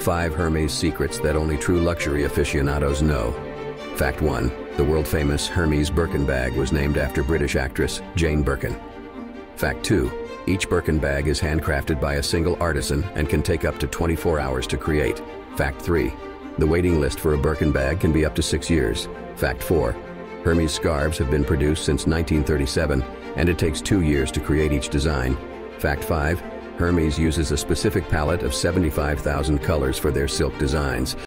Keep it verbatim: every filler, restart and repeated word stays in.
Five Hermès secrets that only true luxury aficionados know. Fact one. The world-famous Hermès Birkin bag was named after British actress Jane Birkin. Fact two. Each Birkin bag is handcrafted by a single artisan and can take up to twenty-four hours to create. Fact three. The waiting list for a Birkin bag can be up to six years. Fact four. Hermès scarves have been produced since nineteen thirty-seven, and it takes two years to create each design. Fact five. Hermès uses a specific palette of seventy-five thousand colors for their silk designs.